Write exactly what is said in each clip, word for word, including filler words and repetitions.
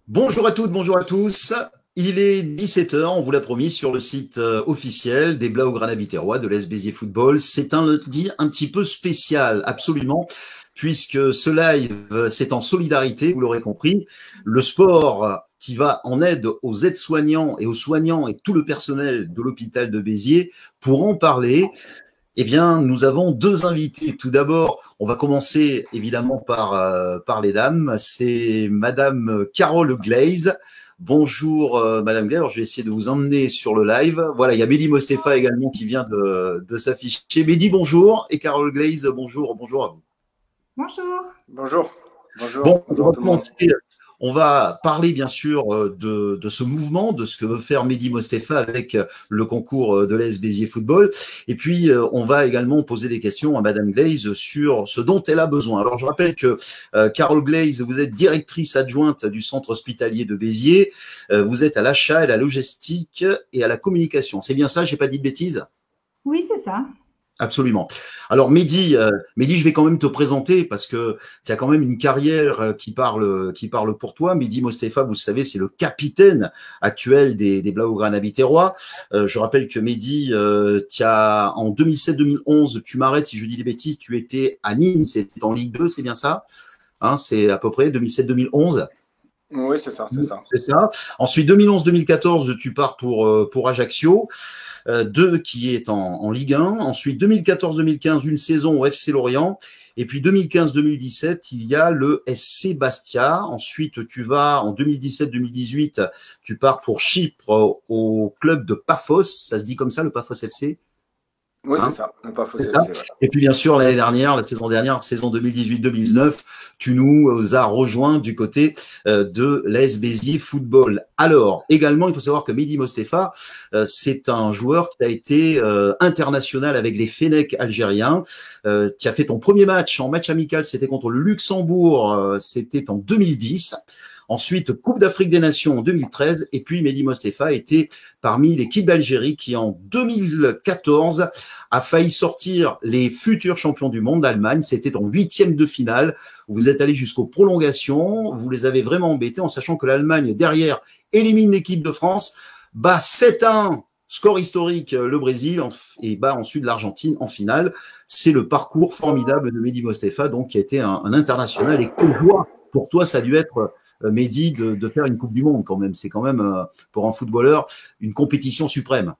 Bonjour à toutes, bonjour à tous. Il est dix-sept heures, on vous l'a promis, sur le site euh, officiel des Blaugrana Biterrois de l'A S Béziers Football. C'est un lundi un petit peu spécial, absolument, puisque ce live, euh, c'est en solidarité, vous l'aurez compris. Le sport euh, qui va en aide aux aides-soignants et aux soignants et tout le personnel de l'hôpital de Béziers pour en parler. Eh bien, nous avons deux invités. Tout d'abord, on va commencer évidemment par, euh, par les dames. C'est Madame Carole Glaze. Bonjour euh, Madame Glaze. Alors, je vais essayer de vous emmener sur le live. Voilà, il y a Mehdi Mostefa également qui vient de, de s'afficher. Mehdi, bonjour. Et Carole Glaze, bonjour. Bonjour à vous. Bonjour. Bonjour. Bonjour. Bon, Bonjour on va tout le monde. commencer. On va parler bien sûr de, de ce mouvement, de ce que veut faire Mehdi Mostefa avec le concours de l'A S Béziers Football. Et puis, on va également poser des questions à Madame Glaze sur ce dont elle a besoin. Alors, je rappelle que euh, Carole Glaze, vous êtes directrice adjointe du centre hospitalier de Béziers. Euh, vous êtes à l'achat, à la logistique et à la communication. C'est bien ça? J'ai pas dit de bêtises? Oui, c'est ça. Absolument. Alors Mehdi, euh, Mehdi, je vais quand même te présenter parce que tu as quand même une carrière qui parle, qui parle pour toi. Mehdi Mostefa, vous savez, c'est le capitaine actuel des, des Blaugrana Biterrois. Euh, je rappelle que Mehdi, euh, as, en deux mille sept deux mille onze, tu m'arrêtes si je dis des bêtises, tu étais à Nîmes, c'était en Ligue deux, c'est bien ça, hein, c'est à peu près deux mille sept deux mille onze. Oui, c'est ça, c'est ça. C'est ça. Ensuite, deux mille onze deux mille quatorze, tu pars pour, pour Ajaccio. Euh, deux qui est en, en Ligue un. Ensuite, deux mille quatorze deux mille quinze, une saison au F C Lorient. Et puis deux mille quinze deux mille dix-sept, il y a le S C Bastia. Ensuite, tu vas en deux mille dix-sept deux mille dix-huit, tu pars pour Chypre au club de Paphos. Ça se dit comme ça, le Paphos F C? Oui, hein c'est ça. Le Paphos C'est ça. F C, ouais. Et puis bien sûr, l'année dernière, la saison dernière, saison deux mille dix-huit deux mille dix-neuf, tu nous as rejoint du côté euh, de l'A S Béziers Football. Alors, également, il faut savoir que Mehdi Mostefa, euh, c'est un joueur qui a été euh, international avec les Fennecs algériens. Euh, tu as fait ton premier match en match amical, c'était contre le Luxembourg, euh, c'était en deux mille dix. Ensuite, Coupe d'Afrique des Nations en deux mille treize. Et puis, Mehdi Mostefa était parmi l'équipe d'Algérie qui, en deux mille quatorze, a failli sortir les futurs champions du monde, l'Allemagne. C'était en huitième de finale. Vous êtes allé jusqu'aux prolongations. Vous les avez vraiment embêtés en sachant que l'Allemagne, derrière, élimine l'équipe de France, bat sept à un. Score historique, le Brésil, et bat ensuite l'Argentine en finale. C'est le parcours formidable de Mehdi Mostefa, donc, qui a été un, un international. Et quelle joie pour toi, ça a dû être, Mehdi, de, de faire une Coupe du Monde quand même. C'est quand même, pour un footballeur, une compétition suprême.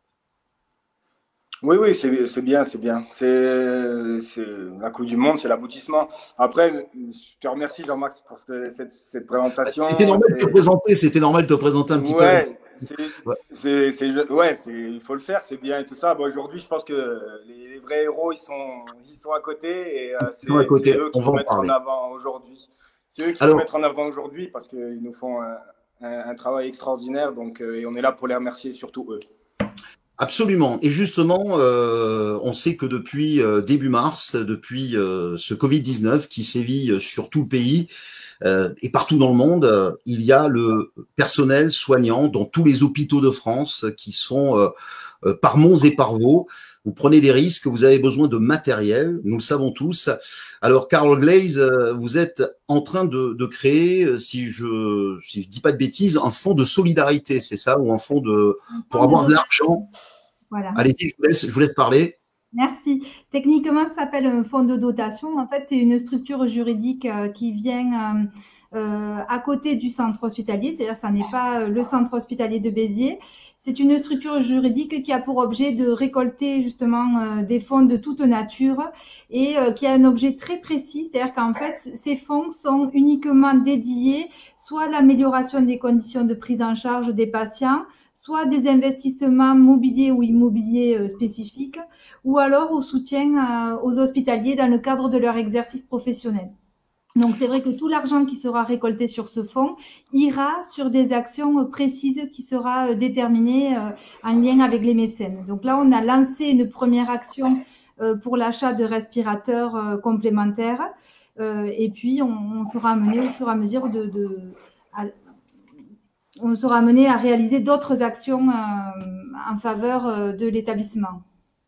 Oui, oui, c'est bien, c'est bien. C'est la Coupe du Monde, c'est l'aboutissement. Après, je te remercie Jean-Max pour cette, cette, cette présentation. C'était normal de te présenter, c'était normal de te présenter un petit ouais, peu. Ouais, c'est, ouais, il faut le faire, c'est bien et tout ça. Bon, aujourd'hui, je pense que les, les vrais héros, ils sont, ils sont à côté et euh, c'est eux qu'il faut mettre en avant aujourd'hui. C'est eux qu'il faut mettre en avant aujourd'hui parce qu'ils nous font un, un, un travail extraordinaire. Donc, euh, et on est là pour les remercier, surtout eux. Absolument. Et justement, euh, on sait que depuis euh, début mars, depuis euh, ce Covid dix-neuf qui sévit sur tout le pays euh, et partout dans le monde, euh, il y a le personnel soignant dans tous les hôpitaux de France qui sont euh, euh, par monts et par vaux. Vous prenez des risques, vous avez besoin de matériel, nous le savons tous. Alors, Carole Glaze, vous êtes en train de, de créer, si je si je dis pas de bêtises, un fonds de solidarité, c'est ça, ou un fonds de pour avoir de l'argent. Voilà. Allez-y, je vous laisse, je vous laisse parler. Merci. Techniquement, ça s'appelle un fonds de dotation. En fait, c'est une structure juridique euh, qui vient euh, euh, à côté du centre hospitalier, c'est-à-dire que ça n'est pas le centre hospitalier de Béziers. C'est une structure juridique qui a pour objet de récolter justement euh, des fonds de toute nature et euh, qui a un objet très précis, c'est-à-dire qu'en fait, ces fonds sont uniquement dédiés soit à l'amélioration des conditions de prise en charge des patients, soit des investissements mobiliers ou immobiliers euh, spécifiques, ou alors au soutien euh, aux hospitaliers dans le cadre de leur exercice professionnel. Donc, c'est vrai que tout l'argent qui sera récolté sur ce fonds ira sur des actions précises qui sera déterminées euh, en lien avec les mécènes. Donc là, on a lancé une première action euh, pour l'achat de respirateurs euh, complémentaires euh, et puis on, on sera amené au fur et à mesure de... de à, on sera amené à réaliser d'autres actions euh, en faveur euh, de l'établissement.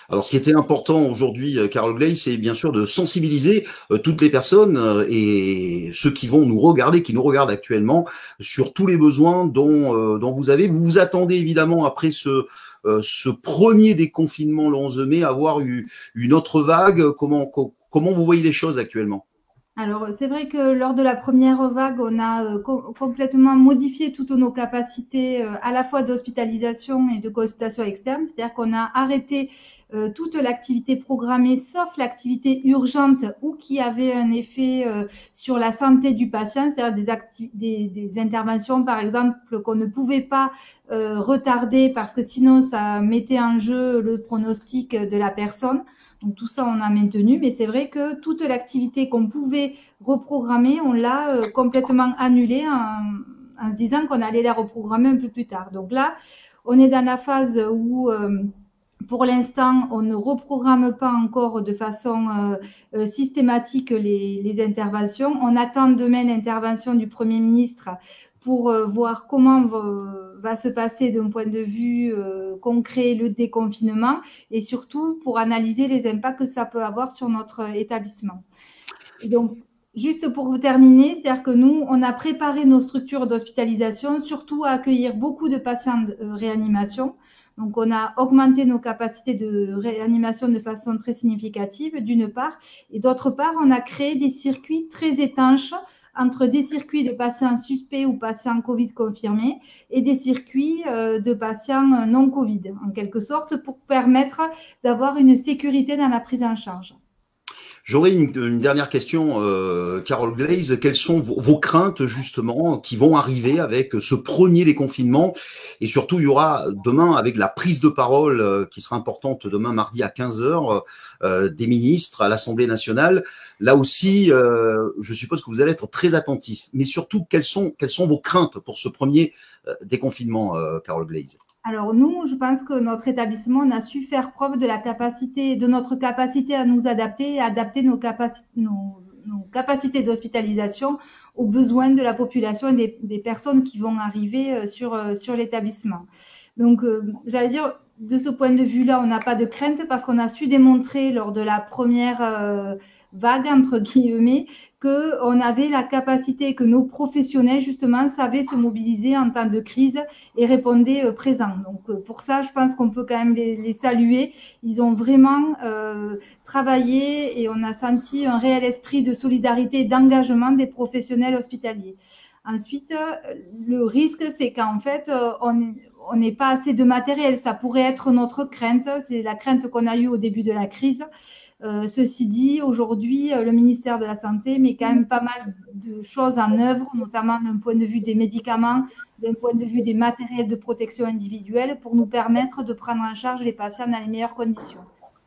Alors, ce qui était important aujourd'hui, Carole Glaze, c'est bien sûr de sensibiliser euh, toutes les personnes euh, et ceux qui vont nous regarder, qui nous regardent actuellement, sur tous les besoins dont, euh, dont vous avez. Vous vous attendez évidemment, après ce, euh, ce premier déconfinement le onze mai, à avoir eu une autre vague. Comment, co comment vous voyez les choses actuellement ? Alors, c'est vrai que lors de la première vague, on a euh, co complètement modifié toutes nos capacités euh, à la fois d'hospitalisation et de consultation externe. C'est-à-dire qu'on a arrêté euh, toute l'activité programmée, sauf l'activité urgente ou qui avait un effet euh, sur la santé du patient, c'est-à-dire des, des, des interventions, par exemple, qu'on ne pouvait pas euh, retarder parce que sinon, ça mettait en jeu le pronostic de la personne. Donc tout ça, on a maintenu, mais c'est vrai que toute l'activité qu'on pouvait reprogrammer, on l'a euh, complètement annulée en, en se disant qu'on allait la reprogrammer un peu plus tard. Donc là, on est dans la phase où, euh, pour l'instant, on ne reprogramme pas encore de façon euh, euh, systématique les, les interventions. On attend demain l'intervention du Premier ministre pour euh, voir comment va, va se passer d'un point de vue euh, concret le déconfinement et surtout pour analyser les impacts que ça peut avoir sur notre établissement. Et donc, juste pour vous terminer, c'est-à-dire que nous, on a préparé nos structures d'hospitalisation, surtout à accueillir beaucoup de patients de euh, réanimation. Donc, on a augmenté nos capacités de réanimation de façon très significative, d'une part, et d'autre part, on a créé des circuits très étanches entre des circuits de patients suspects ou patients Covid confirmés et des circuits euh, de patients non Covid, en quelque sorte, pour permettre d'avoir une sécurité dans la prise en charge. J'aurais une, une dernière question, euh, Carole Glaze. Quelles sont vos, vos craintes, justement, qui vont arriver avec ce premier déconfinement? Et surtout, il y aura demain, avec la prise de parole euh, qui sera importante demain mardi à quinze heures, euh, des ministres à l'Assemblée nationale. Là aussi, euh, je suppose que vous allez être très attentifs. Mais surtout, quelles sont, quelles sont vos craintes pour ce premier euh, déconfinement, euh, Carole Glaze? Alors nous, je pense que notre établissement, on a su faire preuve de la capacité, de notre capacité à nous adapter et à adapter nos, capaci nos, nos capacités d'hospitalisation aux besoins de la population et des, des personnes qui vont arriver sur, sur l'établissement. Donc, euh, j'allais dire, de ce point de vue-là, on n'a pas de crainte parce qu'on a su démontrer lors de la première euh, vague, entre guillemets, qu'on avait la capacité, que nos professionnels, justement, savaient se mobiliser en temps de crise et répondaient euh, présents. Donc, euh, pour ça, je pense qu'on peut quand même les, les saluer. Ils ont vraiment euh, travaillé et on a senti un réel esprit de solidarité et d'engagement des professionnels hospitaliers. Ensuite, le risque, c'est qu'en fait, on on n'est pas assez de matériel. Ça pourrait être notre crainte. C'est la crainte qu'on a eue au début de la crise. Euh, ceci dit, aujourd'hui, le ministère de la Santé met quand même pas mal de choses en œuvre, notamment d'un point de vue des médicaments, d'un point de vue des matériels de protection individuelle, pour nous permettre de prendre en charge les patients dans les meilleures conditions.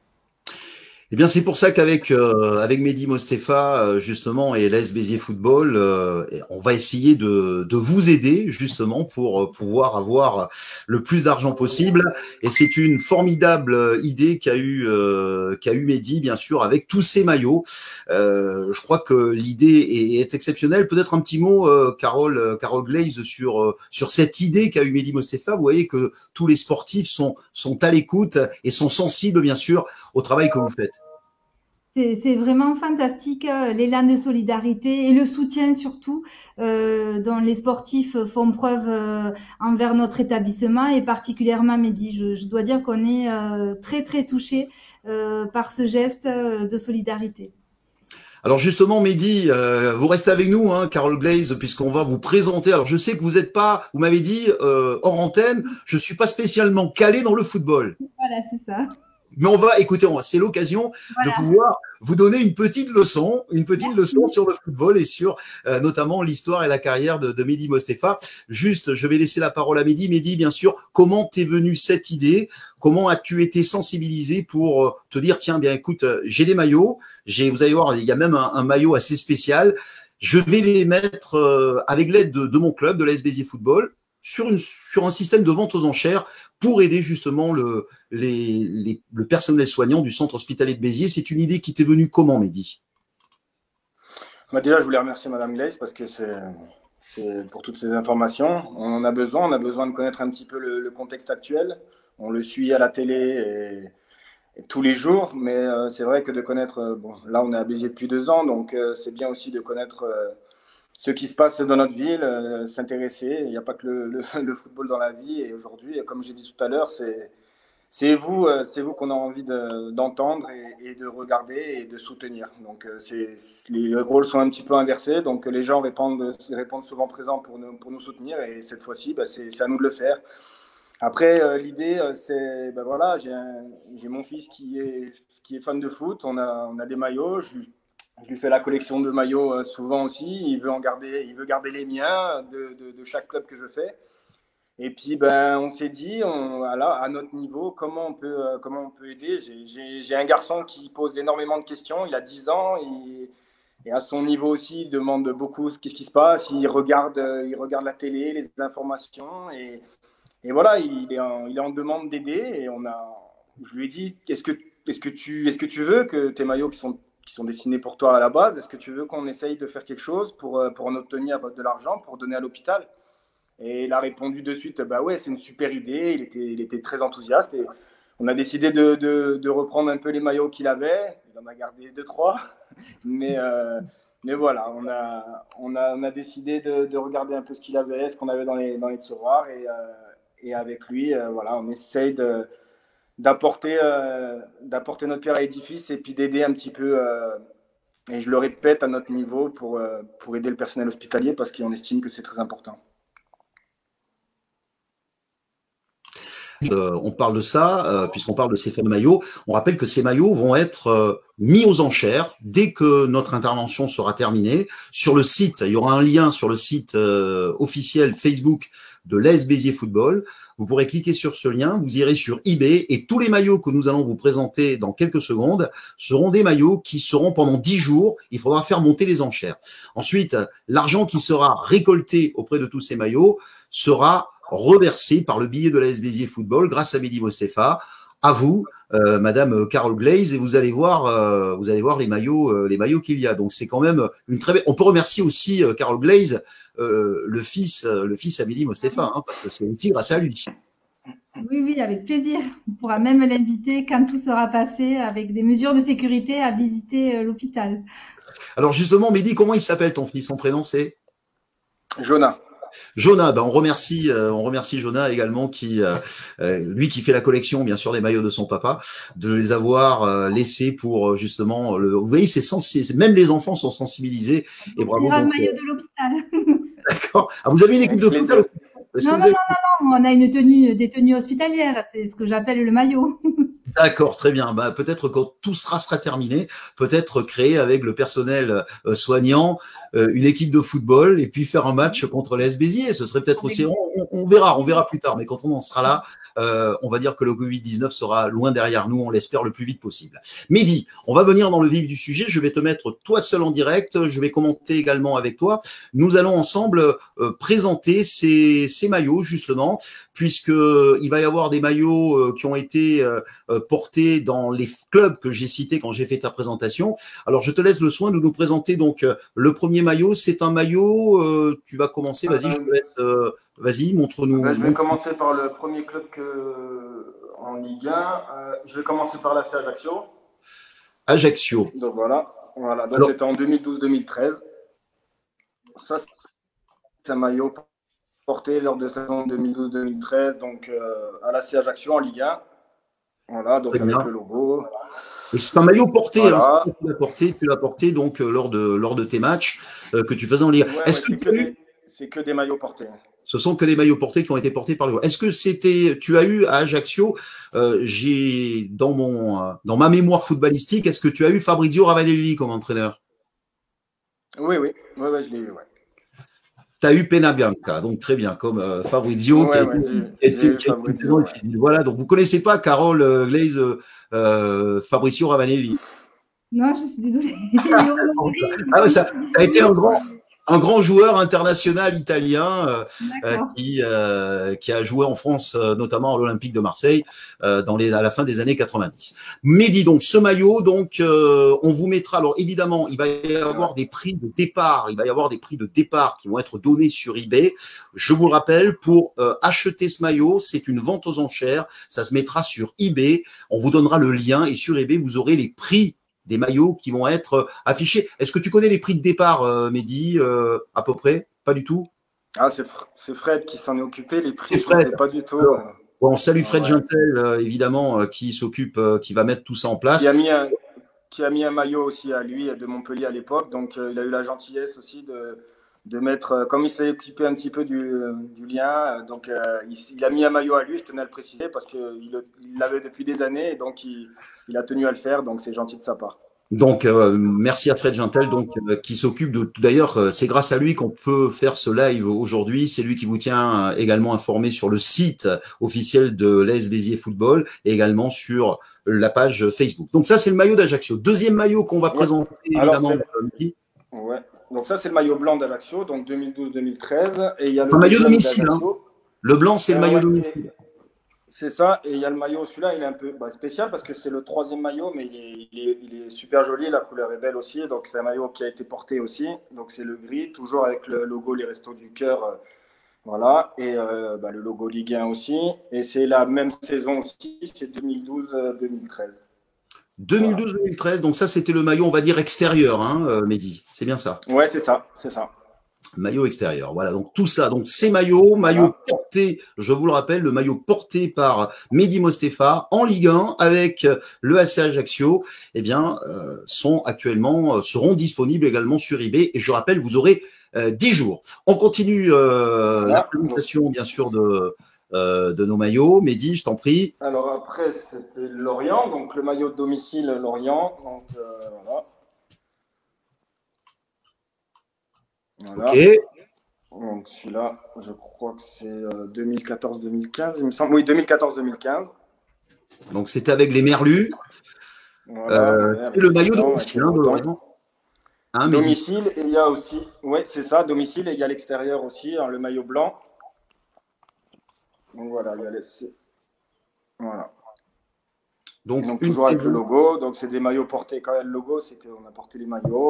Eh bien, c'est pour ça qu'avec euh, avec Mehdi Mostefa, euh, justement, et l'A S Béziers Football, euh, on va essayer de, de vous aider, justement, pour pouvoir avoir le plus d'argent possible. Et c'est une formidable idée qu'a eu, euh, qu'a eu Mehdi, bien sûr, avec tous ces maillots. Euh, je crois que l'idée est, est exceptionnelle. Peut-être un petit mot, euh, Carole, Carole Glaze, sur, euh, sur cette idée qu'a eu Mehdi Mostefa. Vous voyez que tous les sportifs sont, sont à l'écoute et sont sensibles, bien sûr, au travail que vous faites. C'est vraiment fantastique, l'élan de solidarité et le soutien surtout euh, dont les sportifs font preuve euh, envers notre établissement et particulièrement Mehdi. Je, je dois dire qu'on est euh, très très touchés euh, par ce geste de solidarité. Alors justement, Mehdi, euh, vous restez avec nous, hein, Carole Glaze, puisqu'on va vous présenter. Alors je sais que vous n'êtes pas, vous m'avez dit euh, hors antenne, je suis pas spécialement calé dans le football. Voilà, c'est ça. Mais on va, écoutez, c'est l'occasion voilà. de pouvoir vous donner une petite leçon, une petite Merci. leçon sur le football et sur euh, notamment l'histoire et la carrière de, de Mehdi Mostefa. Juste, je vais laisser la parole à Mehdi. Mehdi, bien sûr, comment t'es venue cette idée? Comment as-tu été sensibilisé pour euh, te dire, tiens, bien, écoute, euh, j'ai les maillots, j'ai, vous allez voir, il y a même un, un maillot assez spécial. Je vais les mettre euh, avec l'aide de, de mon club, de l'A S Béziers Football, sur, une, sur un système de vente aux enchères pour aider justement le, les, les, le personnel soignant du centre hospitalier de Béziers. C'est une idée qui t'est venue comment, Mehdi? Bah déjà, je voulais remercier Madame Glaze parce que c'est pour toutes ces informations. On en a besoin, on a besoin de connaître un petit peu le, le contexte actuel. On le suit à la télé tous les jours, mais euh, c'est vrai que de connaître, euh, bon, là on est à Béziers depuis deux ans, donc euh, c'est bien aussi de connaître euh, ce qui se passe dans notre ville, euh, s'intéresser. Il n'y a pas que le, le, le football dans la vie, et aujourd'hui, comme j'ai dit tout à l'heure, c'est c'est vous, euh, c'est vous qu'on a envie de, d'entendre et, et de regarder et de soutenir. Donc euh, c'est, les rôles sont un petit peu inversés, donc les gens répondent, répondent souvent présents pour nous, pour nous soutenir, et cette fois-ci, bah, c'est, c'est à nous de le faire. Après, euh, l'idée, euh, c'est, ben voilà, j'ai, un, j'ai mon fils qui est, qui est fan de foot, on a, on a des maillots, je, je lui fais la collection de maillots euh, souvent aussi, il veut, en garder, il veut garder les miens de, de, de chaque club que je fais. Et puis, ben, on s'est dit, on, voilà, à notre niveau, comment on peut, euh, comment on peut aider. J'ai, j'ai, j'ai un garçon qui pose énormément de questions, il a dix ans, il, et à son niveau aussi, il demande beaucoup ce, qu'est-ce qui se passe, il regarde, euh, il regarde la télé, les informations, et... Et voilà, il est, en, il est en demande d'aider, et on a, je lui ai dit, est-ce que, est-ce que, tu, est-ce que tu veux que tes maillots qui sont, qui sont dessinés pour toi à la base, est-ce que tu veux qu'on essaye de faire quelque chose pour, pour en obtenir de l'argent, pour donner à l'hôpital? Et il a répondu de suite, bah ouais, c'est une super idée, il était, il était très enthousiaste, et on a décidé de, de, de reprendre un peu les maillots qu'il avait, il en a gardé deux, trois, mais... Euh, Mais voilà, on a, on a, on a décidé de, de regarder un peu ce qu'il avait, ce qu'on avait dans les, dans les tiroirs, et, euh, et avec lui, euh, voilà, on essaye de, d'apporter, euh, d'apporter notre pierre à l'édifice, et puis d'aider un petit peu, euh, et je le répète, à notre niveau, pour, euh, pour aider le personnel hospitalier, parce qu'on estime que c'est très important. Euh, on parle de ça, euh, puisqu'on parle de ces fameux maillots. On rappelle que ces maillots vont être euh, mis aux enchères dès que notre intervention sera terminée. Sur le site, il y aura un lien sur le site euh, officiel Facebook de l'A S Béziers Football. Vous pourrez cliquer sur ce lien, vous irez sur eBay, et tous les maillots que nous allons vous présenter dans quelques secondes seront des maillots qui seront pendant dix jours. Il faudra faire monter les enchères. Ensuite, l'argent qui sera récolté auprès de tous ces maillots sera reversé par le billet de l'A S Béziers Football grâce à Mehdi Mostefa à vous, euh, Madame Carole Glaze, et vous allez voir, euh, vous allez voir les maillots, euh, les maillots qu'il y a. Donc c'est quand même une très belle. On peut remercier aussi euh, Carole Glaze, euh, le fils, euh, le fils à Mehdi Mostefa, hein, parce que c'est aussi grâce à lui. Oui, oui, avec plaisir. On pourra même l'inviter quand tout sera passé, avec des mesures de sécurité, à visiter euh, l'hôpital. Alors justement, Mehdi, comment il s'appelle ton fils? Son prénom c'est Jonah. Jonah, ben on remercie, euh, on remercie Jonah également, qui, euh, euh, lui qui fait la collection bien sûr des maillots de son papa, de les avoir euh, laissés pour euh, justement le. Vous voyez, c'est sensible, même les enfants sont sensibilisés. Et bravo. Un maillot de l'hôpital. D'accord. Ah, vous avez une équipe de foot? Non, non, avez... non, non, non, on a une tenue, des tenues hospitalières, c'est ce que j'appelle le maillot. D'accord, très bien. Bah, peut-être quand tout sera, sera terminé, peut-être créer avec le personnel euh, soignant euh, une équipe de football et puis faire un match contre l'A S Béziers. Ce serait peut-être aussi, on, on, on verra, on verra plus tard. Mais quand on en sera là, euh, on va dire que le Covid dix-neuf sera loin derrière nous. On l'espère le plus vite possible. Mehdi, on va venir dans le vif du sujet. Je vais te mettre toi seul en direct. Je vais commenter également avec toi. Nous allons ensemble euh, présenter ces, ces maillots justement, puisque il va y avoir des maillots euh, qui ont été euh, portés dans les clubs que j'ai cités quand j'ai fait ta présentation. Alors, je te laisse le soin de nous présenter donc euh, le premier maillot. C'est un maillot, euh, tu vas commencer, vas-y, je te laisse, euh, vas-y, montre-nous. Ben, je vais commencer par le premier club que, en Ligue un. Euh, je vais commencer par l'A C Ajaccio. Ajaccio. Donc voilà, voilà. Donc c'était en deux mille douze deux mille treize. Ça, c'est un maillot porté lors de la saison deux mille douze deux mille treize, donc euh, à l'A C Ajaccio en Ligue un. Voilà, donc avec le logo. Et c'est un maillot porté, voilà. hein, tu l'as porté, tu l'as porté donc euh, lors de lors de tes matchs euh, que tu faisais en Ligue. Ouais, Est-ce ouais, que c'est, que c'est que des maillots portés. Ce sont que des maillots portés qui ont été portés par le. Est-ce que c'était, tu as eu à Ajaccio, euh, j'ai dans mon euh, dans ma mémoire footballistique, est-ce que tu as eu Fabrizio Ravanelli comme entraîneur? Oui, oui, oui, ouais, je l'ai eu, ouais. Tu as eu Pena Bianca, donc très bien, comme euh, Fabrizio, ouais, qui ouais, a été Fabrizio, ouais. Voilà, donc vous ne connaissez pas Carole euh, Glaze, euh, Fabrizio Ravanelli? Non, je suis désolée. ah, ouais, ça, ça a été un grand, un grand joueur international italien euh, qui, euh, qui a joué en France, euh, notamment à l'Olympique de Marseille, euh, dans les, à la fin des années quatre-vingt-dix. Mehdi, donc ce maillot, donc euh, on vous mettra. Alors évidemment, il va y avoir des prix de départ. Il va y avoir des prix de départ qui vont être donnés sur eBay. Je vous le rappelle, pour euh, acheter ce maillot, c'est une vente aux enchères. Ça se mettra sur eBay. On vous donnera le lien et sur eBay, vous aurez les prix des maillots qui vont être affichés. Est-ce que tu connais les prix de départ, euh, Mehdi, euh, à peu près? Pas du tout. Ah, c'est Fred qui s'en est occupé. Les prix, je ne sais pas du tout. Alors, bon, salut Fred ouais. Gintel, euh, évidemment, euh, qui s'occupe, euh, qui va mettre tout ça en place. Qui a mis un, qui a mis un maillot aussi à lui de Montpellier à l'époque. Donc, euh, il a eu la gentillesse aussi de, de mettre, euh, comme il s'est occupé un petit peu du, euh, du lien, euh, donc euh, il, il a mis un maillot à lui, je tenais à le préciser, parce qu'il l'avait depuis des années, et donc il, il a tenu à le faire, donc c'est gentil de sa part. Donc, euh, merci à Fred Gintel, donc, euh, qui s'occupe de… D'ailleurs, euh, c'est grâce à lui qu'on peut faire ce live aujourd'hui. C'est lui qui vous tient euh, également informé sur le site officiel de l'A S Béziers Football et également sur la page Facebook. Donc ça, c'est le maillot d'Ajaccio. Deuxième maillot qu'on va ouais. présenter, évidemment. Alors, ouais. Donc ça, c'est le maillot blanc d'Ajaccio, donc deux mille douze deux mille treize. Et il y a le maillot domicile. Hein. Le blanc, c'est le maillot ouais, domicile. C'est ça, et il y a le maillot, celui-là, il est un peu bah, spécial parce que c'est le troisième maillot, mais il est, il, est, il est super joli, la couleur est belle aussi, donc c'est un maillot qui a été porté aussi, donc c'est le gris, toujours avec le logo Les Restos du Cœur, euh, voilà, et euh, bah, le logo Ligue un aussi, et c'est la même saison aussi, c'est deux mille douze deux mille treize. deux mille douze deux mille treize, voilà. Donc ça c'était le maillot, on va dire extérieur, hein, euh, Mehdi, c'est bien ça? Ouais, c'est ça, c'est ça. Maillot extérieur, voilà, donc tout ça, donc ces maillots, maillots voilà. portés, je vous le rappelle, le maillot porté par Mehdi Mostefa en Ligue un avec le A C Ajaccio, eh bien, euh, sont actuellement, euh, seront disponibles également sur eBay, et je rappelle, vous aurez euh, dix jours. On continue euh, voilà. la présentation, bien sûr, de, euh, de nos maillots. Mehdi, je t'en prie. Alors après, c'était Lorient, donc le maillot de domicile Lorient, donc euh, voilà. Voilà. Ok. Donc celui-là, je crois que c'est euh, deux mille quatorze deux mille quinze, il me semble. Oui, deux mille quatorze deux mille quinze. Donc c'était avec les Merlus. Voilà, euh, c'est le maillot domicile, hein, de hein, domicile, et il y a aussi, oui, c'est ça, domicile, et il y a l'extérieur aussi, hein, le maillot blanc. Donc voilà, il y a les... voilà. Donc, donc toujours avec le logo. Donc c'est des maillots portés quand même. Le logo, c'est qu'on a porté les maillots.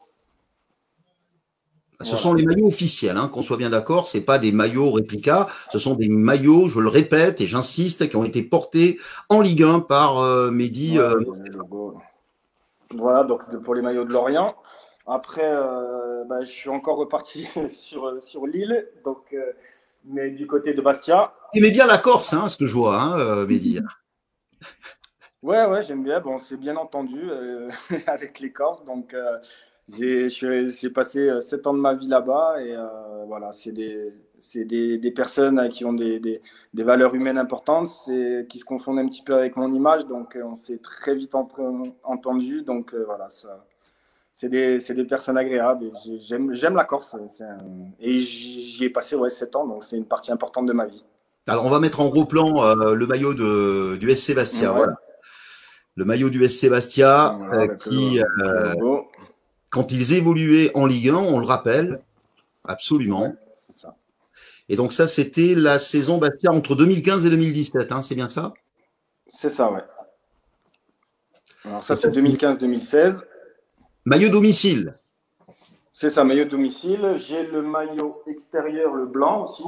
Ce voilà. sont les maillots officiels, hein, qu'on soit bien d'accord, ce n'est pas des maillots réplicas, ce sont des maillots, je le répète et j'insiste, qui ont été portés en Ligue un par euh, Mehdi. Voilà, euh, voilà, donc pour les maillots de Lorient. Après, euh, bah, je suis encore reparti sur, sur Lille, donc, euh, mais du côté de Bastia. Tu aimais bien la Corse, hein, ce que je vois, hein, euh, Mehdi. Ouais, ouais, j'aime bien, bon, c'est bien entendu euh, avec les Corses, donc... Euh, J'ai passé sept ans de ma vie là-bas et euh, voilà, c'est des, des, des personnes qui ont des, des, des valeurs humaines importantes, qui se confondent un petit peu avec mon image, donc on s'est très vite entre, entendu. Donc euh, voilà, c'est des, des personnes agréables. J'aime la Corse un, et j'y ai passé ouais, sept ans, donc c'est une partie importante de ma vie. Alors on va mettre en gros plan euh, le maillot de, du S C Bastia. Ouais. Voilà. Le maillot du S C Bastia voilà, euh, qui... Euh, quand ils évoluaient en Ligue un, on le rappelle, absolument. Ouais, c'est ça. Et donc ça, c'était la saison Bastia entre deux mille quinze et deux mille dix-sept, hein, c'est bien ça? C'est ça, ouais. Alors ça, c'est deux mille quinze deux mille seize. Maillot domicile. C'est ça, maillot domicile. J'ai le maillot extérieur, le blanc aussi.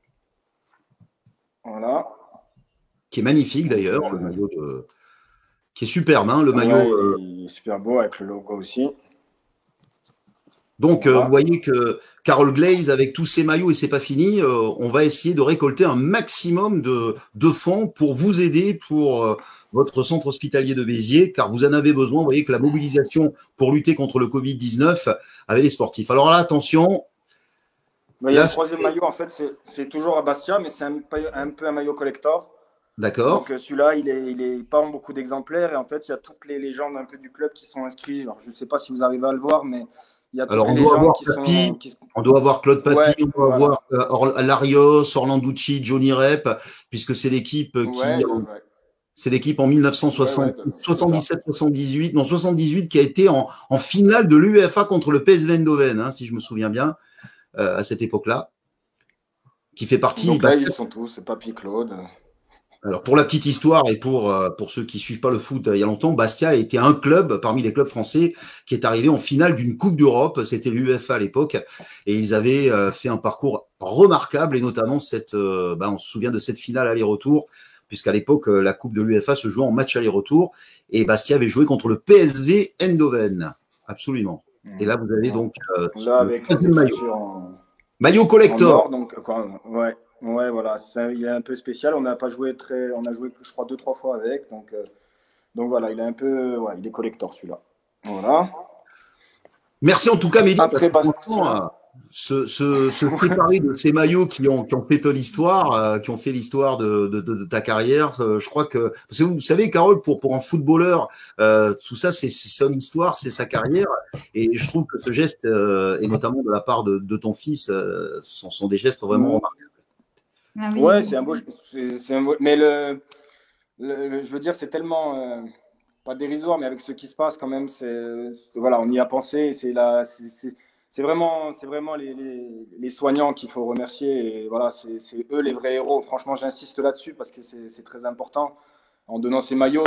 Voilà. Qui est magnifique d'ailleurs, ouais. Le maillot de... qui est superbe, hein, le maillot. Ouais, il est super beau avec le logo aussi. Donc, voilà. euh, vous voyez que Carole Glaze, avec tous ses maillots, et c'est pas fini, euh, on va essayer de récolter un maximum de, de fonds pour vous aider pour euh, votre centre hospitalier de Béziers, car vous en avez besoin. Vous voyez que la mobilisation pour lutter contre le Covid dix-neuf avec les sportifs. Alors là, attention. Mais il y a là, le troisième maillot, en fait, c'est toujours à Bastia, mais c'est un, un peu un maillot collector. D'accord. Donc celui-là, il est, il est pas en beaucoup d'exemplaires, et en fait, il y a toutes les légendes un peu du club qui sont inscrites. Alors, je ne sais pas si vous arrivez à le voir, mais il y a toutes Alors, on les doit, avoir qui Papi, sont, qui... on doit avoir Claude Papi, ouais, on doit voilà. avoir euh, Or Larios, Orlanducci, Johnny Rep, puisque c'est l'équipe qui, ouais, ouais. C'est l'équipe en mille neuf cent soixante-dix-sept soixante-dix-huit, non soixante-dix-huit qui a été en, en finale de l'U E F A contre le P S V Eindhoven, hein, si je me souviens bien, euh, à cette époque-là, qui fait partie. Donc là, ils sont tous, c'est Papy Claude. Alors, pour la petite histoire et pour, euh, pour ceux qui ne suivent pas le foot euh, il y a longtemps, Bastia a été un club parmi les clubs français qui est arrivé en finale d'une Coupe d'Europe. C'était l'U E F A à l'époque. Et ils avaient euh, fait un parcours remarquable et notamment, cette, euh, bah, on se souvient de cette finale aller-retour, puisqu'à l'époque, euh, la Coupe de l'U E F A se jouait en match aller-retour. Et Bastia avait joué contre le P S V Eindhoven. Absolument. Et là, vous avez donc euh, là, avec le maillot. En... maillot collector. Or, donc, quoi, ouais. Ouais, voilà, ça, il est un peu spécial. On n'a pas joué très, on a joué, je crois, deux trois fois avec. Donc, euh, donc voilà, il est un peu, ouais, il est collector celui-là. Voilà. Merci en tout cas, Mehdi. Après, parce que, euh, se, se, se préparer de ces maillots qui ont, qui ont fait ton histoire, euh, qui ont fait l'histoire de, de, de, de ta carrière. Euh, je crois que, parce que vous savez, Carole, pour, pour un footballeur, euh, tout ça, c'est son histoire, c'est sa carrière. Et je trouve que ce geste, euh, et notamment de la part de, de ton fils, euh, sont, sont des gestes vraiment remarquables. Ah oui, ouais, c'est un beau, c'est un beau, mais le, le, je veux dire, c'est tellement euh, pas dérisoire, mais avec ce qui se passe quand même, c'est voilà, on y a pensé. C'est là, c'est vraiment, c'est vraiment les, les, les soignants qu'il faut remercier. Et voilà, c'est eux les vrais héros. Franchement, j'insiste là-dessus parce que c'est très important. En donnant ces maillots,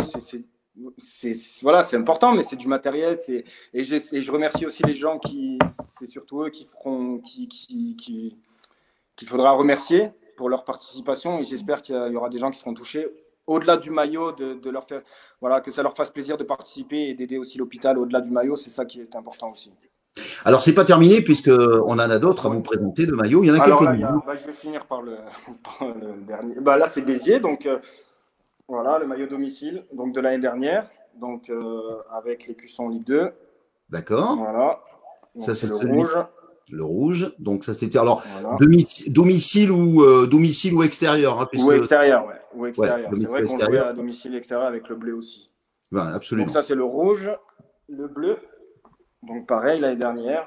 c'est voilà, c'est important, mais c'est du matériel. C'est et, et je remercie aussi les gens qui, c'est surtout eux qui feront, qui, qui, qui qu'il faudra remercier pour leur participation et j'espère qu'il y aura des gens qui seront touchés au-delà du maillot, de, de leur faire, voilà, que ça leur fasse plaisir de participer et d'aider aussi l'hôpital au-delà du maillot, c'est ça qui est important aussi. Alors, c'est pas terminé puisqu'on en a d'autres à vous présenter de maillots. Il y en a quelques-uns. Bah, je vais finir par le, par le dernier. Bah, là, c'est Béziers, donc euh, voilà, le maillot domicile donc de l'année dernière, donc euh, avec l'écusson Ligue deux. D'accord. Voilà. Donc, ça, c'est le celui... rouge. Le rouge, donc ça c'était alors voilà. domicile, domicile ou euh, domicile ou extérieur, hein, puisque... ou extérieur, ouais, ou extérieur. Ouais, c'est vrai qu'on jouait à domicile et extérieur avec le bleu aussi. Ouais, absolument. Donc ça c'est le rouge, le bleu, donc pareil l'année dernière.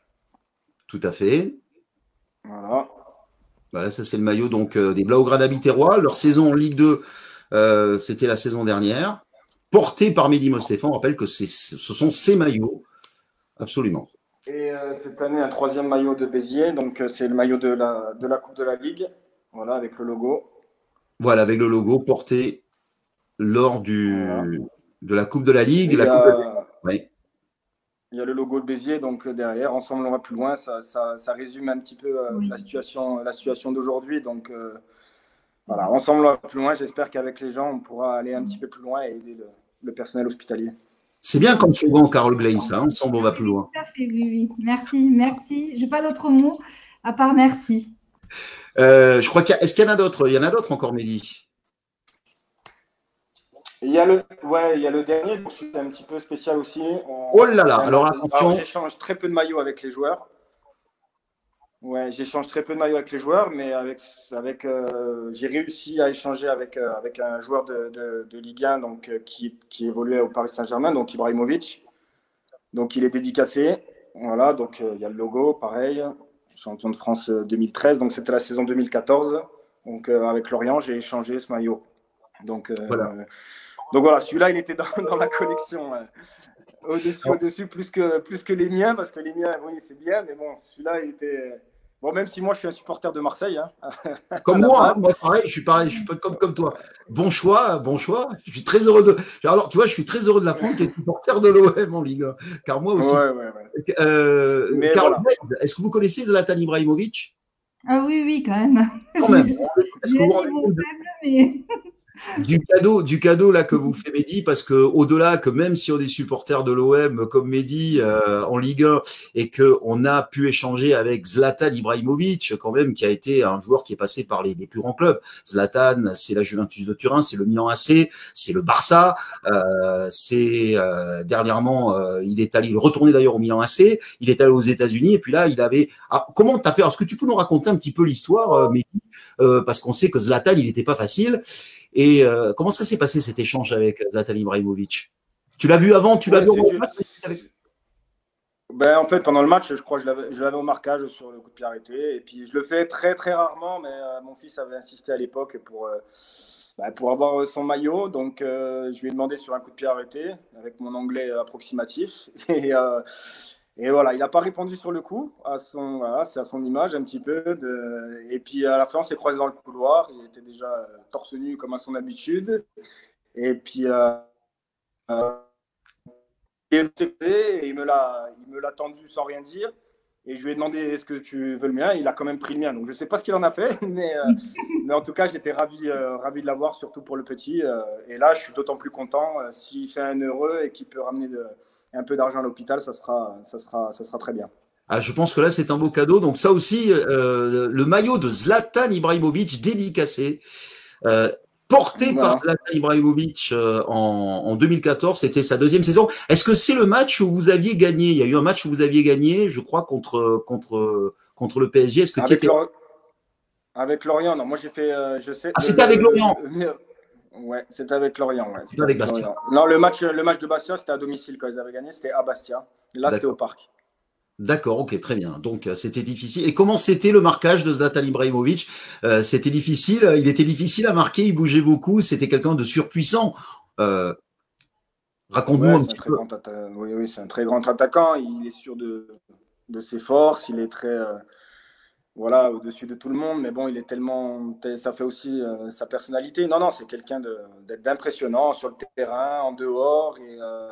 Tout à fait. Voilà. Voilà, ça c'est le maillot donc euh, des Blaugrana Biterrois. Leur saison en Ligue deux, euh, c'était la saison dernière, porté par Mehdi Mostépha. On rappelle que ce sont ces maillots, absolument. Et euh, cette année, un troisième maillot de Béziers. Donc, euh, c'est le maillot de la, de la Coupe de la Ligue. Voilà, avec le logo. Voilà, avec le logo porté lors du, voilà. de la Coupe de la Ligue. La il, y a, coupe de... oui. il y a le logo de Béziers, donc derrière. Ensemble, on va plus loin. Ça, ça, ça résume un petit peu euh, oui. la situation, la situation d'aujourd'hui. Donc, euh, voilà, ensemble, on va plus loin. J'espère qu'avec les gens, on pourra aller un petit peu plus loin et aider le, le personnel hospitalier. C'est bien comme souvent, Carole Glaïs, hein, ensemble on va plus loin. Tout à fait, oui, oui. Merci, merci. Je n'ai pas d'autres mots à part merci. Euh, je crois qu'il y a, est-ce qu'il y en a d'autres? Il y en a d'autres encore, Mehdi? Il y a le, ouais, il y a le dernier, donc c'est un petit peu spécial aussi. On, oh là là, alors attention. J'échange très peu de maillots avec les joueurs. Ouais, j'échange très peu de maillots avec les joueurs, mais avec, avec, euh, j'ai réussi à échanger avec, euh, avec un joueur de, de, de Ligue un donc, euh, qui, qui évoluait au Paris Saint-Germain, donc Ibrahimovic. Donc il est dédicacé. Voilà, donc il euh, y a le logo, pareil, champion de France deux mille treize, donc c'était la saison deux mille quatorze. Donc euh, avec Lorient, j'ai échangé ce maillot. Donc euh, voilà, donc, voilà celui-là, il était dans, dans la collection. Euh, au-dessus, au-dessus, plus que, plus que les miens, parce que les miens, oui, c'est bien, mais bon, celui-là, il était. Bon, même si moi, je suis un supporter de Marseille. Hein. Comme moi, hein, moi, pareil, je suis pareil, je suis comme, comme toi. Bon choix, bon choix. Je suis très heureux de. Alors, tu vois, je suis très heureux de l'apprendre qui est supporter de l'O M en Ligue un. Car moi aussi. Ouais, ouais, ouais. Euh, Carole, voilà. Est-ce que vous connaissez Zlatan Ibrahimovic? Ah oui, oui, quand même. Quand même. Est-ce que vous faible, mais... Du cadeau, du cadeau là que vous fait Mehdi, parce que au-delà que même si on est supporter de l'O M comme Mehdi euh, en Ligue un et que on a pu échanger avec Zlatan Ibrahimovic quand même, qui a été un joueur qui est passé par les, les plus grands clubs. Zlatan, c'est la Juventus de Turin, c'est le Milan A C, c'est le Barça, euh, c'est euh, dernièrement euh, il est allé, il est retourné d'ailleurs au Milan A C, il est allé aux États-Unis et puis là il avait. Ah, comment t'as fait? Est-ce que tu peux nous raconter un petit peu l'histoire, euh, Mehdi, euh, parce qu'on sait que Zlatan il n'était pas facile. Et euh, comment ça s'est passé cet échange avec Zlatan Ibrahimovic? Tu l'as vu avant, tu l'as ouais, vu au match avec... ben, en fait, pendant le match, je crois que je l'avais au marquage sur le coup de pied arrêté. Et puis, je le fais très, très rarement, mais euh, mon fils avait insisté à l'époque pour, euh, bah, pour avoir son maillot. Donc, euh, je lui ai demandé sur un coup de pied arrêté, avec mon anglais approximatif. Et, euh, et voilà, il n'a pas répondu sur le coup. À son, voilà, c'est à son image un petit peu. De... Et puis, à la fin, on s'est croisé dans le couloir. Il était déjà torse nu comme à son habitude. Et puis, euh, euh, et il me l'a, il me l'a tendu sans rien dire. Et je lui ai demandé est-ce que tu veux le mien. Il a quand même pris le mien. Donc je ne sais pas ce qu'il en a fait, mais, euh, mais en tout cas, j'étais ravi, euh, ravi de l'avoir, surtout pour le petit. Euh, et là, je suis d'autant plus content. Euh, s'il fait un heureux et qu'il peut ramener de, un peu d'argent à l'hôpital, ça sera, ça, sera, ça sera très bien. Ah, je pense que là, c'est un beau cadeau. Donc ça aussi, euh, le maillot de Zlatan Ibrahimovic dédicacé. Euh, porté voilà. par Zlatan Ibrahimovic euh, en, en deux mille quatorze, c'était sa deuxième saison. Est-ce que c'est le match où vous aviez gagné? Il y a eu un match où vous aviez gagné, je crois, contre contre contre le P S G. Est-ce que tu étais Lor... avec Lorient? Non, moi j'ai fait, euh, je sais. Ah, c'était avec Lorient. Le... Ouais, c'était avec Lorient. Ouais. C'était avec Bastia. Lorient. Non, le match, le match de Bastia, c'était à domicile quand ils avaient gagné. C'était à Bastia. Là, c'était au Parc. D'accord, ok, très bien. Donc, c'était difficile. Et comment c'était le marquage de Zlatan Ibrahimovic? euh, C'était difficile. Il était difficile à marquer. Il bougeait beaucoup. C'était quelqu'un de surpuissant. Euh, Raconte-nous ouais, un petit un peu. Oui, oui, c'est un très grand attaquant. Il est sûr de, de ses forces. Il est très, euh, voilà, au-dessus de tout le monde. Mais bon, il est tellement, ça fait aussi euh, sa personnalité. Non, non, c'est quelqu'un d'impressionnant sur le terrain, en dehors et. Euh,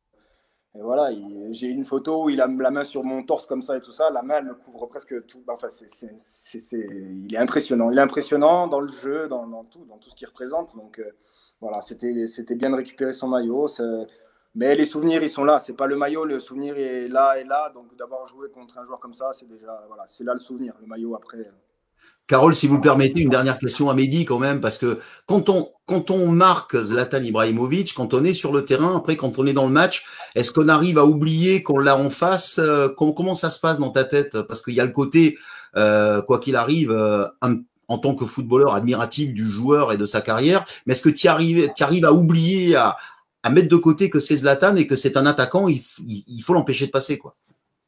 Et voilà, j'ai une photo où il a la main sur mon torse comme ça et tout ça. La main, elle me couvre presque tout. Enfin, c'est, c'est, c'est, c'est, il est impressionnant. Il est impressionnant dans le jeu, dans, dans tout, dans tout ce qu'il représente. Donc euh, voilà, c'était, c'était bien de récupérer son maillot. Mais les souvenirs, ils sont là. C'est pas le maillot, le souvenir est là et là. Donc d'avoir joué contre un joueur comme ça, c'est déjà, voilà, c'est là le souvenir. Le maillot après. Euh... Carole, si vous le permettez, une dernière question à Mehdi quand même, parce que quand on, quand on marque Zlatan Ibrahimovic, quand on est sur le terrain, après quand on est dans le match, est-ce qu'on arrive à oublier qu'on l'a en face? comment, comment ça se passe dans ta tête? Parce qu'il y a le côté, euh, quoi qu'il arrive, euh, un, en tant que footballeur admiratif du joueur et de sa carrière, mais est-ce que tu arrives, tu arrives à oublier, à, à mettre de côté que c'est Zlatan et que c'est un attaquant, il, il, il faut l'empêcher de passer, quoi?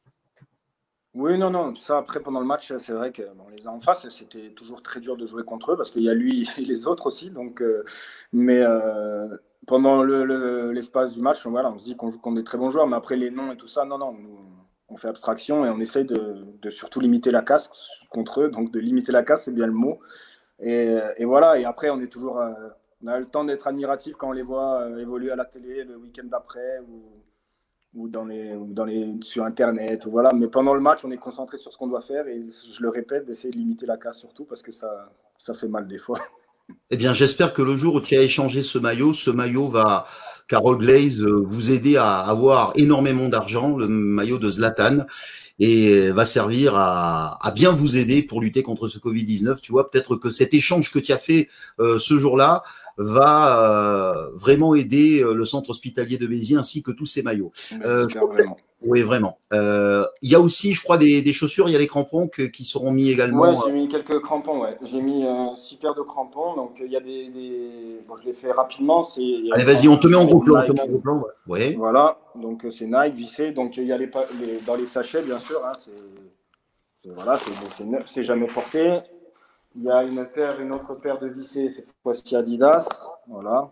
Oui, non, non, ça après pendant le match, c'est vrai que bon, les a en face, c'était toujours très dur de jouer contre eux parce qu'il y a lui et les autres aussi. Donc, euh, mais euh, pendant le, le, l'espace du match, voilà, on se dit qu'on joue contre des très bons joueurs, mais après les noms et tout ça, non, non, nous, on fait abstraction et on essaye de, de surtout limiter la casse contre eux. Donc de limiter la casse, c'est bien le mot. Et, et voilà, et après on est toujours, euh, on a le temps d'être admiratif quand on les voit euh, évoluer à la télé le week-end d'après ou ou dans les, ou dans les, sur Internet. Ou voilà. Mais pendant le match, on est concentré sur ce qu'on doit faire. Et je le répète, d'essayer de limiter la casse surtout parce que ça, ça fait mal des fois. Eh bien, j'espère que le jour où tu as échangé ce maillot, ce maillot va, Carole Glaze, vous aider à avoir énormément d'argent, le maillot de Zlatan, et va servir à, à bien vous aider pour lutter contre ce Covid dix-neuf. Tu vois, peut-être que cet échange que tu as fait euh, ce jour-là va euh, vraiment aider le centre hospitalier de Béziers ainsi que tous ces maillots. Euh, vraiment. Oui, vraiment. Euh, il y a aussi, je crois, des, des chaussures, il y a les crampons que, qui seront mis également. Ouais, j'ai mis quelques crampons, ouais. J'ai mis euh, six paires de crampons, donc il y a des... des... Bon, je les fais rapidement. C'est, Allez, vas-y, on te met en gros plan. On te met en gros plan, ouais. Voilà, donc c'est Nike, vissé, donc il y a les, les, dans les sachets, bien sûr, hein, c'est, c'est, voilà, c'est, c'est neuf, c'est jamais porté. Il y a une paire, une autre paire de vissés, cette fois-ci Adidas, voilà.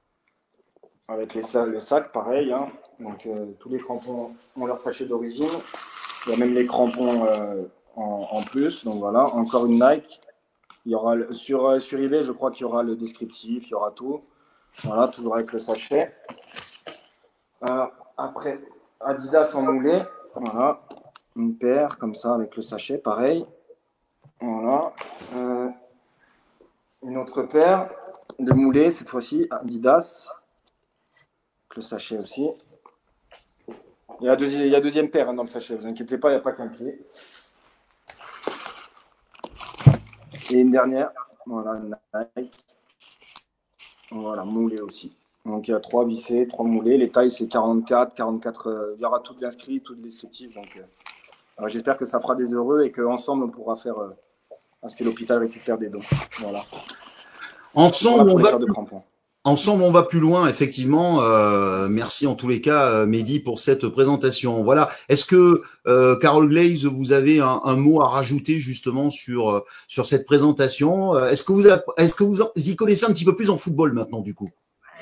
Avec les, le sac, pareil, hein. Donc euh, tous les crampons ont leur sachet d'origine. Il y a même les crampons euh, en, en plus, donc voilà. Encore une Nike. Il y aura le, sur, euh, sur eBay, je crois qu'il y aura le descriptif, il y aura tout. Voilà, toujours avec le sachet. Euh, après, Adidas en moulé, voilà. Une paire comme ça avec le sachet, pareil. Voilà. Euh, une autre paire de moulés, cette fois-ci, Adidas. Le sachet aussi. Il y a, deuxi- il y a deuxième paire hein, dans le sachet, ne vous inquiétez pas, il n'y a pas qu'un pied. Et une dernière, voilà, Nike. Voilà, moulé aussi. Donc il y a trois vissés, trois moulés. Les tailles, c'est quarante-quatre, quarante-quatre. Euh, il y aura tout inscrit, tout descriptif. Donc euh, alors, j'espère que ça fera des heureux et qu'ensemble, on pourra faire euh, à ce que l'hôpital récupère des dons. Voilà. Ensemble, on va. ensemble, on va plus loin, effectivement. Euh, merci en tous les cas, Mehdi, pour cette présentation. Voilà. Est-ce que, euh, Carol Glaze, vous avez un, un mot à rajouter justement sur, sur cette présentation? Est-ce que, vous, est-ce que vous y connaissez un petit peu plus en football maintenant, du coup?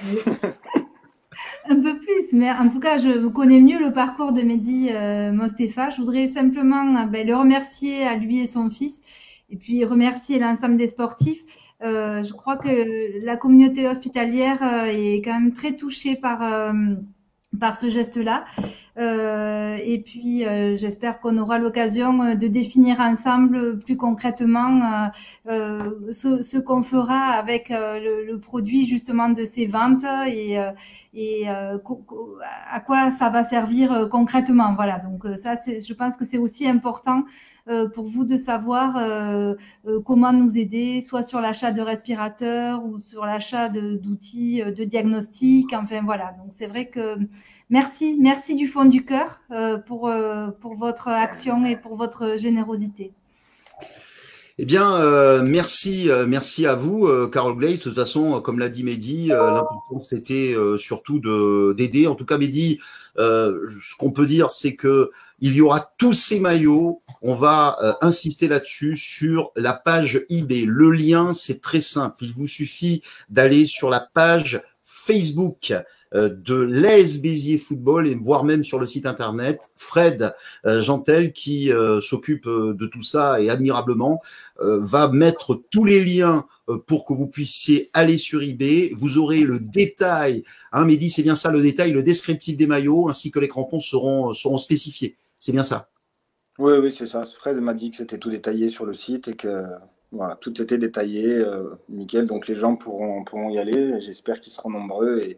Un peu plus, mais en tout cas, je connais mieux le parcours de Mehdi euh, Mostefa. Je voudrais simplement ben, le remercier à lui et son fils, et puis remercier l'ensemble des sportifs. Euh, je crois que la communauté hospitalière euh, est quand même très touchée par euh, par ce geste-là. Euh, et puis, euh, j'espère qu'on aura l'occasion de définir ensemble plus concrètement euh, euh, ce, ce qu'on fera avec euh, le, le produit justement de ces ventes et, euh, et euh, à quoi ça va servir euh, concrètement. Voilà. Donc ça, c'est, je pense que c'est aussi important euh, pour vous de savoir euh, euh, comment nous aider, soit sur l'achat de respirateurs ou sur l'achat de, d'outils de diagnostic. Enfin voilà. Donc c'est vrai que Merci, merci du fond du cœur euh, pour, euh, pour votre action et pour votre générosité. Eh bien, euh, merci, euh, merci à vous, euh, Carol Glaze. De toute façon, comme l'a dit Mehdi, euh, l'important c'était euh, surtout de d'aider. En tout cas, Mehdi, euh, ce qu'on peut dire, c'est que il y aura tous ces maillots. On va euh, insister là-dessus sur la page eBay. Le lien, c'est très simple. Il vous suffit d'aller sur la page Facebook de l'A S Béziers Football et voire même sur le site internet. Fred euh, Gentel, qui euh, s'occupe euh, de tout ça et admirablement, euh, va mettre tous les liens euh, pour que vous puissiez aller sur eBay. Vous aurez le détail, hein, Mehdi, c'est bien ça le détail, le descriptif des maillots ainsi que les crampons seront, seront spécifiés. C'est bien ça? Oui, oui, c'est ça. Fred m'a dit que c'était tout détaillé sur le site et que voilà, tout était détaillé, euh, nickel. Donc les gens pourront, pourront y aller. J'espère qu'ils seront nombreux et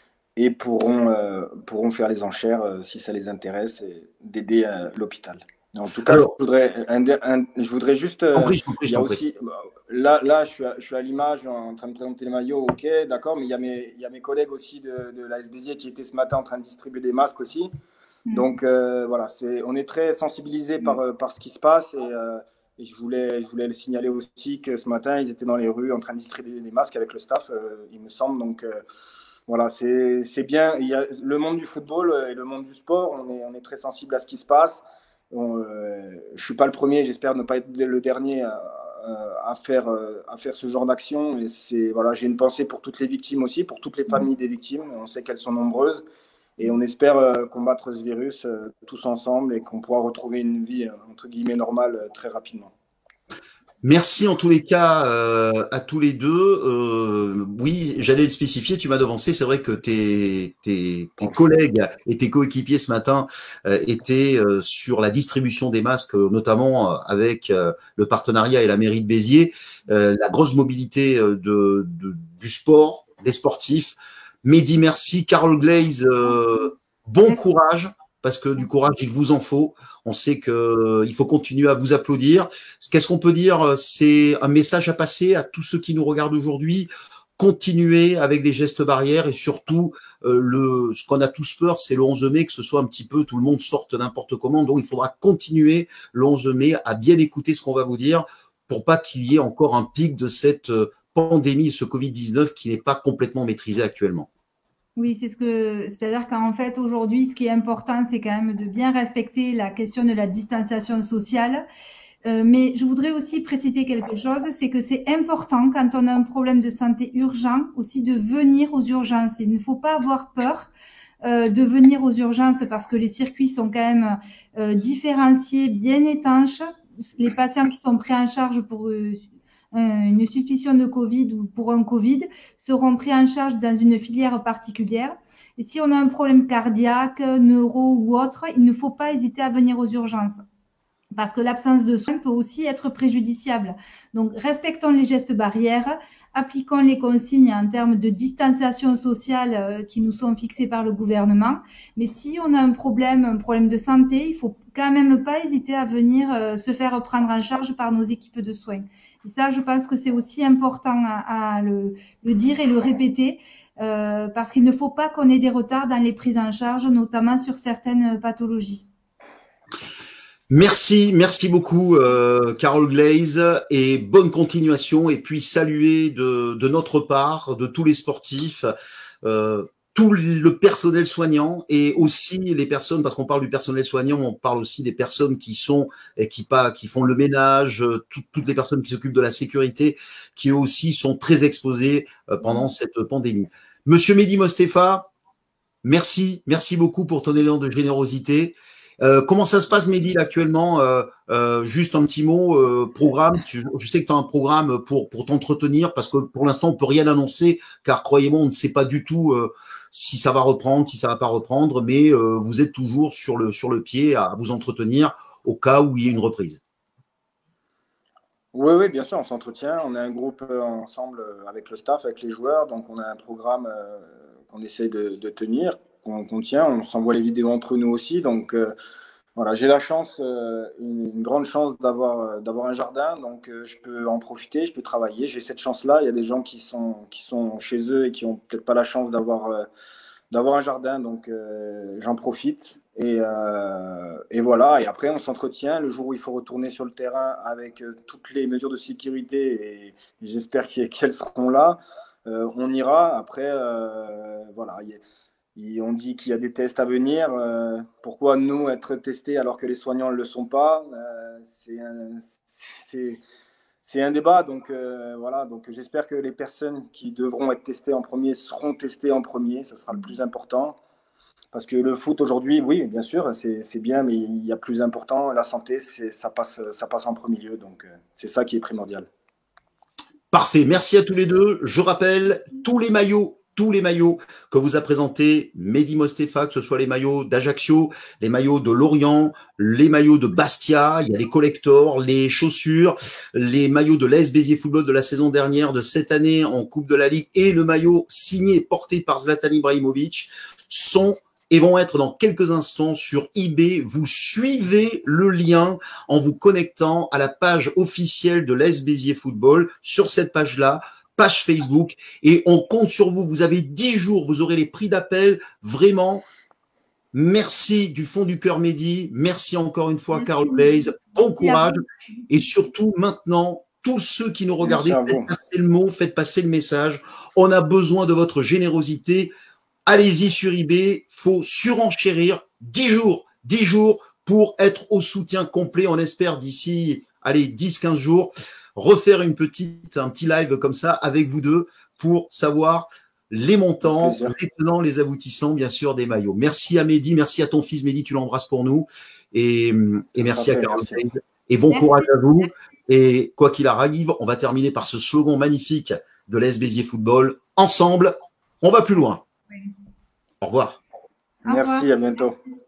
et pourront, euh, pourront faire les enchères euh, si ça les intéresse et d'aider euh, l'hôpital. En tout cas, Alors, je, voudrais, un, un, je voudrais juste... Euh, prie, prie, il y a aussi, là, là je suis à, je suis à l'image en train de présenter les maillots, ok, d'accord, mais il y, a mes, il y a mes collègues aussi de, de l'A S Béziers qui étaient ce matin en train de distribuer des masques aussi. Mmh. Donc, euh, voilà, c'est, on est très sensibilisés mmh. par, par ce qui se passe et, euh, et je, voulais, je voulais le signaler aussi que ce matin, ils étaient dans les rues en train de distribuer des masques avec le staff, euh, il me semble, donc... Euh, Voilà, c'est, c'est bien. Il y a le monde du football et le monde du sport, on est, on est très sensible à ce qui se passe. On, euh, je ne suis pas le premier, j'espère ne pas être le dernier à, à, faire, à faire ce genre d'action. Et c'est, voilà, j'ai une pensée pour toutes les victimes aussi, pour toutes les familles des victimes. On sait qu'elles sont nombreuses et on espère combattre ce virus tous ensemble et qu'on pourra retrouver une vie entre guillemets normale très rapidement. Merci en tous les cas euh, à tous les deux. Euh, oui, j'allais le spécifier, tu m'as devancé. C'est vrai que tes, tes, tes collègues et tes coéquipiers ce matin euh, étaient euh, sur la distribution des masques, euh, notamment euh, avec euh, le partenariat et la mairie de Béziers, euh, la grosse mobilité euh, de, de, du sport, des sportifs. Mehdi, merci. Carol Glaze, euh, bon courage. Parce que du courage, il vous en faut. On sait qu'il faut continuer à vous applaudir. Qu'est-ce qu'on peut dire? C'est un message à passer à tous ceux qui nous regardent aujourd'hui. Continuer avec les gestes barrières et surtout, euh, le, ce qu'on a tous peur, c'est le onze mai, que ce soit un petit peu, tout le monde sorte n'importe comment. Donc, il faudra continuer le onze mai à bien écouter ce qu'on va vous dire pour pas qu'il y ait encore un pic de cette pandémie, ce Covid dix-neuf qui n'est pas complètement maîtrisé actuellement. Oui, c'est ce que, c'est-à-dire qu'en fait, aujourd'hui, ce qui est important, c'est quand même de bien respecter la question de la distanciation sociale. Euh, mais je voudrais aussi préciser quelque chose, c'est que c'est important quand on a un problème de santé urgent aussi de venir aux urgences. Il ne faut pas avoir peur euh, de venir aux urgences parce que les circuits sont quand même euh, différenciés, bien étanches. Les patients qui sont pris en charge pour euh, une suspicion de Covid ou pour un Covid seront pris en charge dans une filière particulière. Et si on a un problème cardiaque, neuro ou autre, il ne faut pas hésiter à venir aux urgences. Parce que l'absence de soins peut aussi être préjudiciable. Donc, respectons les gestes barrières, appliquons les consignes en termes de distanciation sociale qui nous sont fixées par le gouvernement. Mais si on a un problème, un problème de santé, il faut quand même pas hésiter à venir se faire prendre en charge par nos équipes de soins. Et ça, je pense que c'est aussi important à, à le, le dire et le répéter, euh, parce qu'il ne faut pas qu'on ait des retards dans les prises en charge, notamment sur certaines pathologies. Merci, merci beaucoup euh, Carole Glaze et bonne continuation et puis saluer de, de notre part, de tous les sportifs, euh, tout le personnel soignant et aussi les personnes, parce qu'on parle du personnel soignant, on parle aussi des personnes qui sont et qui pas, qui font le ménage, tout, toutes les personnes qui s'occupent de la sécurité, qui eux aussi sont très exposées euh, pendant cette pandémie. Monsieur Mehdi Mostefa, merci, merci beaucoup pour ton élan de générosité. Euh, comment ça se passe, Mehdi, actuellement euh, euh, juste un petit mot, euh, programme. Je, je sais que tu as un programme pour, pour t'entretenir, parce que pour l'instant, on peut rien annoncer, car croyez-moi, on ne sait pas du tout euh, si ça va reprendre, si ça va pas reprendre, mais euh, vous êtes toujours sur le, sur le pied à vous entretenir au cas où il y ait une reprise. Oui, oui, bien sûr, on s'entretient. On a un groupe euh, ensemble euh, avec le staff, avec les joueurs, donc on a un programme euh, qu'on essaie de, de tenir, qu'on qu'on tient. On s'envoie les vidéos entre nous aussi, donc euh, voilà, j'ai la chance, euh, une, une grande chance d'avoir euh, d'avoir un jardin, donc euh, je peux en profiter, je peux travailler. J'ai cette chance-là. Il y a des gens qui sont qui sont chez eux et qui ont peut-être pas la chance d'avoir euh, d'avoir un jardin, donc euh, j'en profite. Et, euh, et voilà. Et après, on s'entretient le jour où il faut retourner sur le terrain avec euh, toutes les mesures de sécurité. Et, et j'espère qu'elles seront là. Euh, on ira. Après, euh, voilà. Y a, on dit qu'il y a des tests à venir. Euh, pourquoi nous être testés alors que les soignants ne le sont pas? euh, C'est un, c'est un débat. Donc euh, voilà. Donc j'espère que les personnes qui devront être testées en premier seront testées en premier. Ce sera le plus important. Parce que le foot aujourd'hui, oui, bien sûr, c'est bien, mais il y a plus important. La santé, ça passe, ça passe en premier lieu. Donc euh, c'est ça qui est primordial. Parfait. Merci à tous les deux. Je rappelle tous les maillots. Tous les maillots que vous a présentés Mehdi Mostefa, que ce soit les maillots d'Ajaccio, les maillots de Lorient, les maillots de Bastia, il y a les collectors, les chaussures, les maillots de l'A S Béziers Football de la saison dernière, de cette année en Coupe de la Ligue et le maillot signé porté par Zlatan Ibrahimovic sont et vont être dans quelques instants sur eBay. Vous suivez le lien en vous connectant à la page officielle de l'A S Béziers Football. Sur cette page-là, page Facebook, et on compte sur vous. Vous avez dix jours, vous aurez les prix d'appel. Vraiment, merci du fond du cœur, Mehdi. Merci encore une fois, Carole Glaze. Bon courage. Et surtout, maintenant, tous ceux qui nous regardez, faites passer le mot, faites passer le message. On a besoin de votre générosité. Allez-y sur eBay. Faut surenchérir. dix jours, dix jours pour être au soutien complet. On espère d'ici, allez, dix quinze jours, refaire une petite, un petit live comme ça avec vous deux pour savoir les montants, les tenants, les aboutissants, bien sûr, des maillots. Merci à Mehdi, merci à ton fils Mehdi, tu l'embrasses pour nous. Et, et merci à Carole. Et bon merci. Courage à vous. Et quoi qu'il arrive, on va terminer par ce slogan magnifique de l'A S Béziers Football. Ensemble, on va plus loin. Oui. Au revoir. Merci, à bientôt.